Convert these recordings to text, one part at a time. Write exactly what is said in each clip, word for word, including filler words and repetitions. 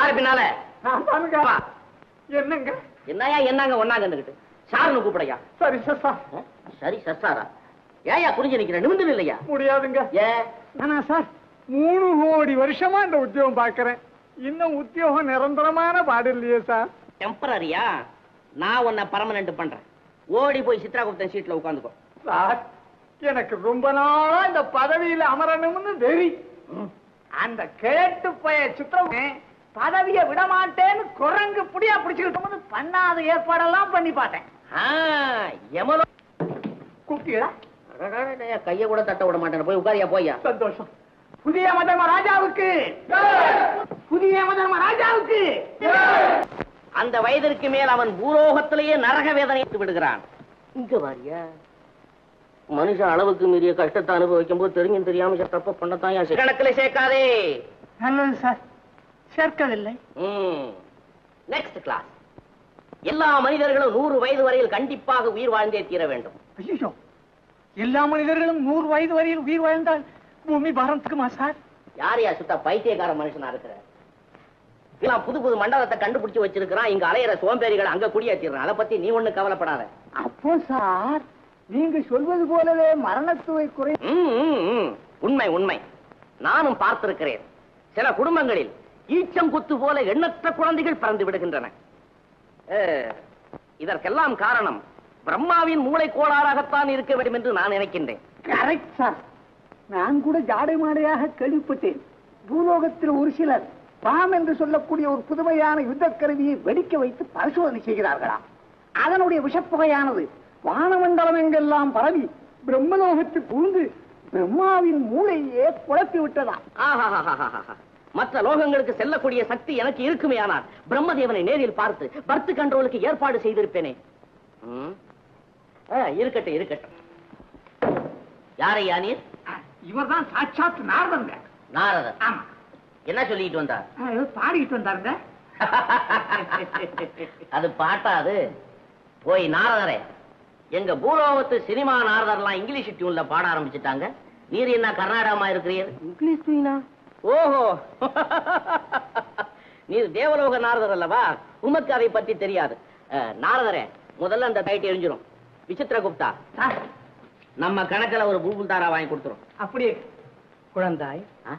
யாரு பின்னால? என்னங்க என்னையா என்னங்க ஒன்னாங்கன்னுகிட்டு சாருன்னு கூப்பிடையா? சரி சசா. சரி சசாரா? ஏயா புரிஞ்சு நிக்கிறேன், நிமிந்து இல்லையா? முடியாதுங்க. ஏன்? நானா சார் மூணு கோடி வருஷமா இந்த உத்தியோகம் பாக்குறேன், இன்னும் உத்தியோகம் நிரந்தரமான பாடு இல்லையே சார். டெம்பரரியா? நான் உன்னை பர்மனன்ட் பண்றேன். ஓடி போய் சித்ராகுப்தன் சீட்ல உட்காந்துக்கோ. சார் எனக்கு ரொம்ப நாளா இந்த பதவியில அமரணும்னு வெறி. அந்த கேட்டு போய சித்திரம் பதவிய விட மாட்டேன்னு குரங்கு புடியா பிடிச்சுக்கிட்டு பண்ணாத ஏற்பாடெல்லாம் பண்ணி பார்த்தேன். எமலோ கூப்பிட்டீங்களா? கைய கூட தட்ட விட மாட்டேன். போய் உட்காரியா போய்யா. சந்தோஷம். புதிய மதர்ம ராஜாவுக்கு, புதிய மதர்ம ராஜாவுக்கு. அந்த வயதிற்கு மேல் அவன் பூலோகத்திலேயே நரக வேதனை விடுகிறான். இங்க வாரியா? மனுஷன் அளவுக்கு மீறிய கஷ்டத்தை அனுபவிக்கும் போது தெரிஞ்சும் தெரியாம தப்ப பண்ணத்தான் கணக்கில் சேர்க்காதே. நல்லது சார், சேர்க்கவில்லை. Next class. எல்லா மனிதர்களும் நூறு வயது வரையில் கண்டிப்பாக உயிர் வாழ்ந்தே தீர வேண்டும். ஐயோ, எல்லா மனிதர்களும் நூறு வயது வரையில் உயிர் வாழ்ந்தால் பூமி பாரத்துக்குமா சார்? யாரையா சுத்தா பைத்தியக்கார மனுஷனா இருக்கிற? புது புது மண்டலத்தை கண்டுபிடிச்சு வச்சிருக்கிறான். இங்க அலையிற சோம்பேறிகளை அங்க குடியேற்றிடுறான். அதை பத்தி நீ ஒண்ணு கவலைப்படாத. அப்போ சார் நீங்க சொல்வது போலவே மரணத்துவை குறை. உண்மை உண்மை. நானும் பார்த்திருக்கிறேன். சில குடும்பங்களில் ஈச்சம் குத்து போல எண்ணற்ற குழந்தைகள் பிறந்து விடுகின்றன. இதற்கெல்லாம் காரணம் பிரம்மாவின் மூளை கோளாறாகத்தான் இருக்க வேண்டும் என்று நான் நினைக்கின்றேன். Correct sir. நான் கூட ஜாடை மாடையாக கேள்விப்பட்டேன். பூலோகத்தில் ஒரு சிலர் பாம் என்று சொல்லக்கூடிய ஒரு புதுமையான யுத்த கருவியை வெடிக்க வைத்து பரிசோதனை செய்கிறார்களாம். அதனுடைய விஷப்புகையானது வானமண்டலம் எங்கெல்லாம் பரவி பிரம்மலோகத்தில் புகுந்து பிரம்மாவின் மூளையே குழப்பி விட்டதா. மற்ற லோகங்களுக்கு செல்லக்கூடிய சக்தி எனக்கு இருக்குமே, ஆனால் பிரம்மதேவனை நேரில் பார்த்து பர்த் கண்ட்ரோலுக்கு ஏற்பாடு செய்திருப்பேனே. இருக்கட்டும் இருக்கட்டும். யாரையா நீர்? இவர் தான் சாட்சாத் நாரதங்க. நாரதர்? ஆமா. என்ன சொல்லிட்டு வந்தார்? பாடிட்டு வந்தாருங்க. அது பாட்டாது. போய் நாரதரே, எங்க பூலோகத்து சினிமா நாரதர்லாம் இங்கிலீஷ் டியூன்ல பாட ஆரம்பிச்சுட்டாங்க. நீர் என்ன கர்நாடகமா இருக்கிறீர்? இங்கிலீஷ் டியூனா? ஓஹோ, நீர் தேவலோக நாரதர் அல்லவா? உமக்கு அதை பற்றி தெரியாது. நாரதரே, முதல்ல அந்த டைட் எரிஞ்சிரும். விசித்திரகுப்தா, நம்ம கணக்கில் ஒரு பூபுல் தாரா வாங்கி கொடுத்துரும். அப்படியே குழந்தாய்.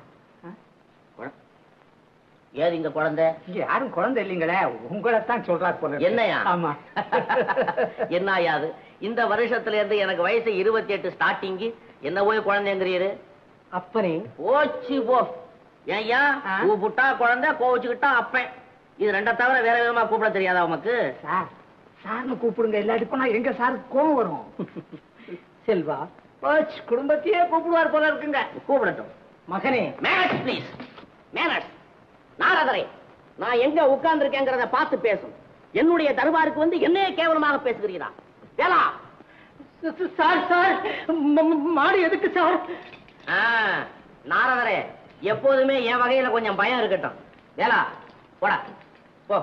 ஏது இங்க குழந்தை? இங்க யாரும் குழந்தை இல்லீங்களே, உங்களைத்தான் சொல்றாரு போல. என்னையா? ஆமா. என்னையாது? இந்த வருஷத்துல இருந்து எனக்கு வயசு இருபத்தி எட்டு ஸ்டார்டிங். என்ன போய் குழந்தைங்கிறீரு? அப்பனே போச்சு போ. ஏயா கூப்பிட்டா குழந்தை, கோவிச்சுக்கிட்டா அப்பன். இது ரெண்ட தவிர வேற விதமா கூப்பிட தெரியாதா உனக்கு? சார் சார்னு கூப்பிடுங்க, இல்லாட்டி போனா எங்க சார் கோவம் வரும். செல்வா, போச்சு குடும்பத்தையே கூப்பிடுவார் போல இருக்குங்க. கூப்பிடட்டும். மகனே, மேனர்ஸ் ப்ளீஸ். மேனர்ஸ். நாரதரே, நான் எங்க உட்கார்ந்து இருக்கேங்கிறத பார்த்து பேசும். என்னுடைய தர்பாருக்கு வந்து என்னையே கேவலமாக பேசுகிறீரா? வேலா. சார் சார் மாடு எதுக்கு சார்? நாரதரே, எப்போதுமே என் வகையில கொஞ்சம் பயம் இருக்கட்டும். வேலா போடா போ.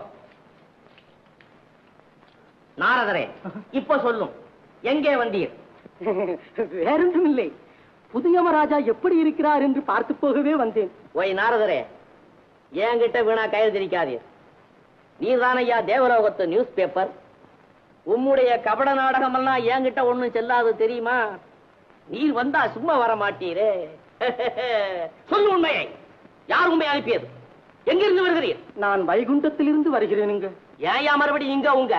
நாரதரே, இப்ப சொல்லும், எங்கே வந்தீர்? வேறொன்றும் இல்லை, புதியமராஜா எப்படி இருக்கிறார் என்று பார்த்து போகவே வந்தேன். ஓய் நாரதரே, என்கிட்ட வீணா கயிறு திரிக்காதீர். நீர்தானையா தேவலோகத்து நியூஸ் பேப்பர். உம்முடைய கபட நாடகம் எல்லாம் என்கிட்ட ஒண்ணும் செல்லாது தெரியுமா? நீர் வந்தா சும்மா வர மாட்டீரே. சொல்லு உண்மையை. யார் உண்மை அனுப்பியது? எங்கிருந்து வருகிறீர்? நான் வைகுண்டத்திலிருந்து வருகிறேனுங்க. ஏன் மறுபடி இங்க உங்க?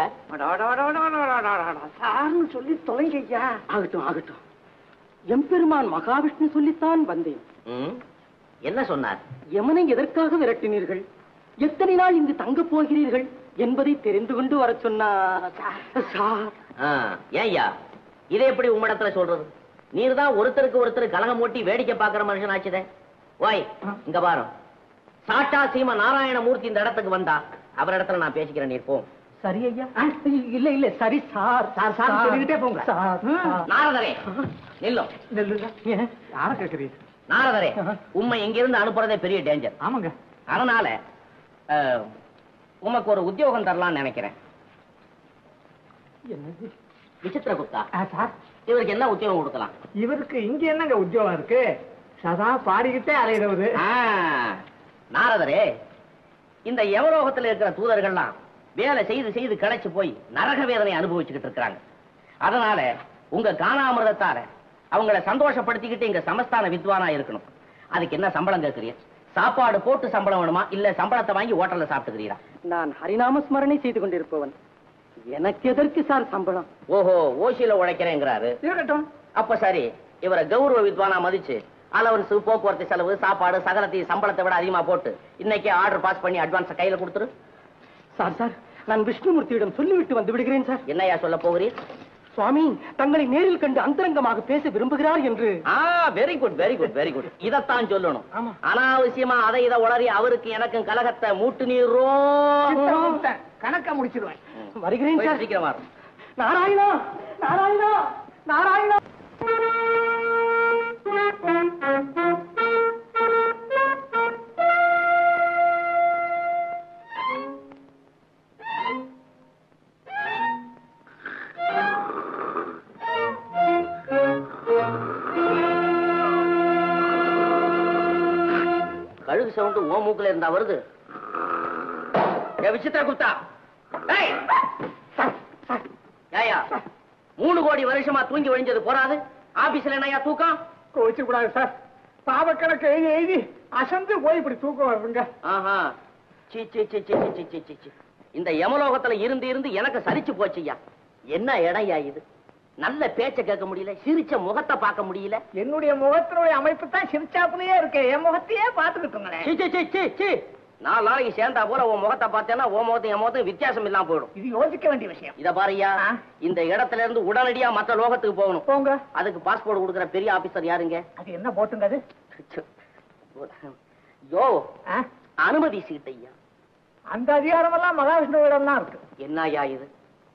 சார்னு சொல்லி தொலைங்கய்யா. ஆகட்டும் ஆகட்டும். எம்பெருமான் மகாவிஷ்ணு சொல்லித்தான் வந்தேன். என்ன சொன்னார்? யமனை எதற்காக விரட்டினீர்கள், எத்தனை நாள் இங்கு தங்க போகிறீர்கள் என்பதை தெரிந்து கொண்டு வர சொன்னார். ஏய்யா, இதை எப்படி உம்மிடத்துல சொல்றது? நீர் தான் ஒருத்தருக்கு ஒருத்தர் கலகம் ஓட்டி வேடிக்கை பார்க்கிற மனுஷன் ஆச்சுதே. ஓய் இங்க பாரு, சாட்டா சீம நாராயணமூர்த்தி இந்த இடத்துக்கு வந்தா அவர் இடத்துல நான் பேசிக்கிறேன். நீர் போ. சரி ஐயா. இல்ல இல்ல சரி சார். சார் சார் சொல்லிக்கிட்டே போங்க. நாரதரே நில்லும். யார கேக்குறீங்க? நாரதரே, உண்மை இங்கிருந்து அனுப்புறதே பெரிய டேஞ்சர். ஆமாங்க. அதனால உமக்கு ஒரு உத்தியோகம் தரலாம்னு நினைக்கிறேன். என்னது? விசித்திரகுப்தா சார், இவருக்கு என்ன உத்தியோகம் கொடுக்கலாம்? இவருக்கு இங்க என்னங்க உத்தியோகம் இருக்கு? சதா பாடிக்கிட்டே அலையிறவரு. நாரதரே, இந்த யமலோகத்துல இருக்கிற தூதர்கள்லாம் வேலை செய்து செய்து களைச்சு போய் நரக வேதனை அனுபவிச்சுக்கிட்டு இருக்காங்க. அதனால உங்க காணாமிரதத்தால அவங்கள சந்தோஷப்படுத்திக்கிட்டு இங்க சமஸ்தான வித்வானா இருக்கணும். அதுக்கு என்ன சம்பளம் கேட்கிறீங்க? சாப்பாடு போட்டு சம்பளம் வேணுமா, இல்ல சம்பளத்தை வாங்கி ஹோட்டல்ல சாப்பிட்டுக்கிறீரா? நான் ஹரிநாம ஸ்மரணை செய்து கொண்டிருப்பவன், எனக்கு எதற்கு சார் சம்பளம்? ஓஹோ, ஓசியில உழைக்கிறேங்கிறாரு. இருக்கட்டும். அப்ப சரி, இவரை கௌரவ வித்வானா மதிச்சு அலவன்ஸ், போக்குவரத்து செலவு, சாப்பாடு சகலத்தையும் சம்பளத்தை விட அதிகமா போட்டு இன்னைக்கு ஆர்டர் பாஸ் பண்ணி அட்வான்ஸ் கையில கொடுத்துரு. சார் சார் நான் விஷ்ணுமூர்த்தியிடம் சொல்லிவிட்டு வந்து விடுகிறேன் சார். என்னையா சொல்ல போகிறீர்? சுவாமி தங்களை நேரில் கண்டு அந்தரங்கமாக பேச விரும்புகிறார் என்று. Very good very good very good. இதத்தான் சொல்லணும். ஆமா. அனாவசியமா அதை இதை உளறி அவருக்கு எனக்கும் கலகத்தை மூட்டு நீரோ கணக்க முடிச்சிருவேன். வருகிறேன் சார். சீக்கிரமா. நாராயணா நாராயணா நாராயணா. கழுகு சவுண்டு ஓ மூக்குல இருந்தா வருது. விசித்திர குப்தா, மூணு கோடி வருஷமா தூங்கி ஒழிஞ்சது போறாது, ஆபீஸ்ல என்னையா தூக்கம்? கோவிச்சு கூடாது சார். பாவக்கணக்கு எழுதி எழுதி அசந்து போய் இப்படி தூக்கம் வருதுங்க. ஆஹா, சி சி சி சி சி சி சி சி. இந்த யமலோகத்துல இருந்து இருந்து எனக்கு சரிச்சு போச்சுயா. என்ன இடையா இது? நல்ல பேச்ச கேட்க முடியல, சிரிச்ச முகத்தை பார்க்க முடியல. என்னுடைய முகத்தினுடைய அமைப்பு தான் சிரிச்சாப்புலயே இருக்கு. என் முகத்தையே பாத்துக்கிட்டு நாலு நாளைக்கு சேர்ந்தா போல உன் முகத்தை பார்த்தேன்னா உன் முகத்தையும் என் முகத்தையும் வித்தியாசம் இல்லாம போயிடும். இது யோசிக்க வேண்டிய விஷயம். இத பாருயா, இந்த இடத்துல இருந்து உடனடியா மற்ற லோகத்துக்கு போகணும். போங்க. அதுக்கு பாஸ்போர்ட் கொடுக்குற பெரிய ஆபீசர் யாருங்க? அது என்ன போட்டுங்க அது? யோ, அனுமதி சீட்டையா. அந்த அதிகாரம் எல்லாம் மகாவிஷ்ணுவிடம் தான் இருக்கு. என்னயா இது?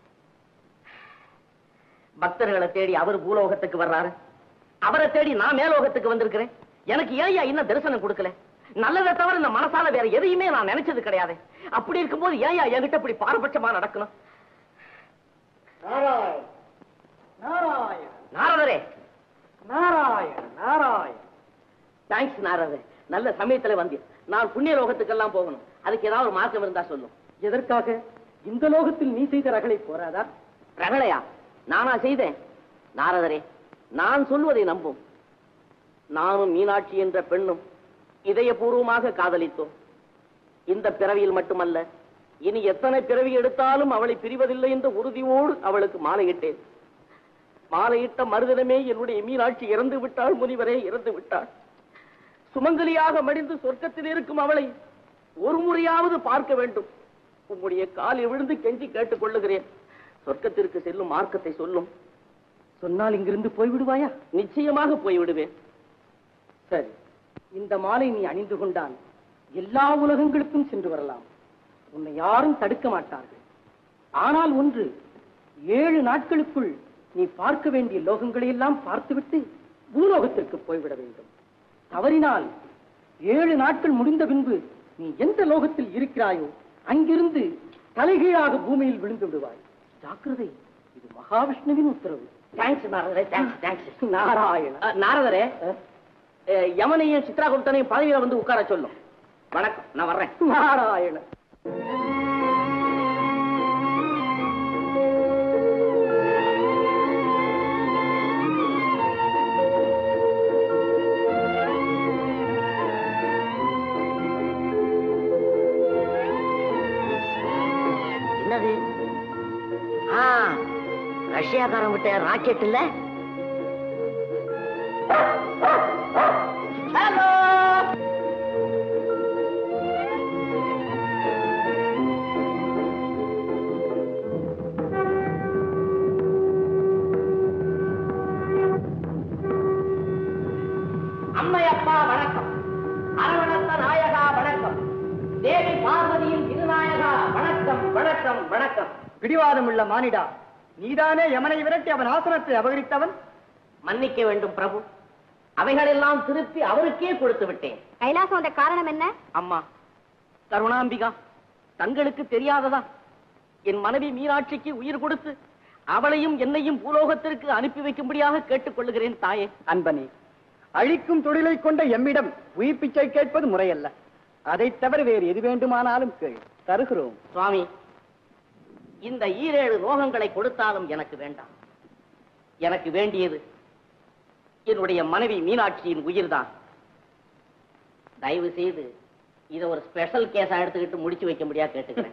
பக்தர்களை தேடி அவர் பூலோகத்துக்கு வர்றாரு, அவரை தேடி நான் மேலோகத்துக்கு வந்திருக்கிறேன். எனக்கு ஏயா இன்னும் தரிசனம் கொடுக்கல? நல்லதை தவிர இந்த மனசால வேற எதையுமே நான் நினைச்சது கிடையாது. அப்படி இருக்கும்போது ஏயா என்கிட்ட இப்படி பாரபட்சமா நடக்கணும்? நாரதரே, நாராயண நாராயண. தேங்க்ஸ் நாரதரே, நல்ல சமயத்துல வந்து. நான் புண்ணிய லோகத்துக்கெல்லாம் போகணும், அதுக்கு ஏதாவது ஒரு மார்க்கம் இருந்தா சொல்லும். எதற்காக? இந்த லோகத்தில் நீ செய்த ரகளை போறாதா? ரகளையா நானா செய்தேன்? நாரதரே, நான் சொல்வதை நம்பும். நானும் மீனாட்சி என்ற பெண்ணும் இதயபூர்வமாக காதலித்தோம். இந்த பிறவியில் மட்டுமல்ல, இனி எத்தனை பிறவி எடுத்தாலும் அவளை பிரிவதில்லை என்ற உறுதியோடு அவளுக்கு மாலையிட்டேன். மாலையிட்ட மறுதினமே என்னுடைய மீனாட்சி இறந்து விட்டாள். முனிவரே, இறந்து விட்டாள். சுமங்கலியாக மடிந்து சொர்க்கத்தில் இருக்கும் அவளை ஒரு முறையாவது பார்க்க வேண்டும். உம்முடைய காலில் விழுந்து கெஞ்சி கேட்டுக் கொள்ளுகிறேன். சொர்க்கத்திற்கு செல்லும் மார்க்கத்தை சொல்லும். சொன்னால் இங்கிருந்து போய்விடுவாயா? நிச்சயமாக போய்விடுவேன். சரி, இந்த மாலை நீ அணிந்து கொண்டால் எல்லா உலகங்களுக்கும் சென்று வரலாம். உன்னை யாரும் தடுக்க மாட்டார்கள். ஆனால் ஒன்று, ஏழு நாட்களுக்குள் நீ பார்க்க வேண்டிய லோகங்களை எல்லாம் பார்த்துவிட்டு பூலோகத்திற்கு போய்விட வேண்டும். தவறினால் ஏழு நாட்கள் முடிந்த பின்பு நீ எந்த லோகத்தில் இருக்கிறாயோ அங்கிருந்து தலைகீழாக பூமியில் விழுந்து விடுவாய். ஜாக்கிரதை, இது மகாவிஷ்ணுவின் உத்தரவு. தேங்க்ஸ் நாரதரே, தேங்க்ஸ் தேங்க்ஸ். நாராயண. நாரதரே, யமனையும் சித்ராகுப்தனையும் பதவியில வந்து உட்கார சொல்லும். வணக்கம், நான் வர்றேன். நாராயண. என்னது? ரஷ்யாக்காரன் விட்ட ராக்கெட் இல்ல? ஹலோ, அம்மையப்பா வணக்கம். அரவணத்த நாயகா வணக்கம். தேவி பார்வதியின் திருநாயகா வணக்கம் வணக்கம் வணக்கம். பிடிவாதம் உள்ள மானிடா, நீதானே யமனை விரட்டி அவன் ஆசனத்தை அபகரித்தவன்? மன்னிக்க வேண்டும் பிரபு, அவைகளெல்லாம் திருப்பி அவருக்கே கொடுத்து விட்டேன். கைலாசம் வந்த காரணம் என்ன? அம்மா கருணாம்பிகா, தங்களுக்கு தெரியாததா? என் மனைவி மீனாட்சிக்கு உயிர் கொடுத்து அவளையும் என்னையும் பூலோகத்திற்கு அனுப்பி வைக்கும்படியாக கேட்டுக் கொள்ளுகிறேன் தாயே. அன்பனே, அழிக்கும் தொழிலை கொண்ட எம்மிடம் உயிர் பிச்சை கேட்பது முறையல்ல. அதை தவிர வேறு எது வேண்டுமானாலும் கேள், தருகிறோம். சுவாமி, இந்த ஈரேழு லோகங்களை கொடுத்தாலும் எனக்கு வேண்டாம். எனக்கு வேண்டியது என்னுடைய மனைவி மீனாட்சியின் உயிர்தான். தயவு செய்து இதை ஒரு ஸ்பெஷல் கேஸா எடுத்துக்கிட்டு முடிச்சு வைக்க முடியாது கேட்டுக்கிறேன்.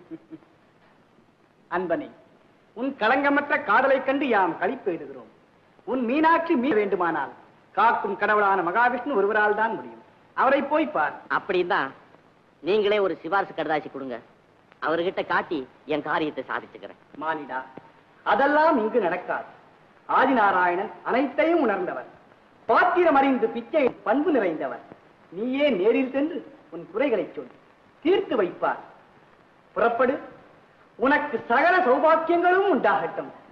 அன்பனே, உன் களங்கமற்ற காதலை கண்டு யாம் களிப்பு எழுதுகிறோம். உன் மீனாட்சி மீ வேண்டுமானால் காக்கும் கடவுளான மகாவிஷ்ணு ஒருவரால் தான் முடியும். அவரை போய் பார். அப்படின்னா நீங்களே ஒரு சிபாரிசு கடுதாசி கொடுங்க, அவர்கிட்ட காட்டி என் காரியத்தை சாதிச்சுக்கிறேன். மானிடா, அதெல்லாம் இங்கு நடக்காது. ஆதிநாராயணன் அனைத்தையும் உணர்ந்தவர், பாத்திரம் அறிந்து பிச்சை பண்பு நிறைந்தவர். நீயே நேரில் சென்று உன் குறைகளை சொல், தீர்த்து வைப்பார். புறப்படு, உனக்கு சகல சௌபாக்கியங்களும் உண்டாகட்டும்.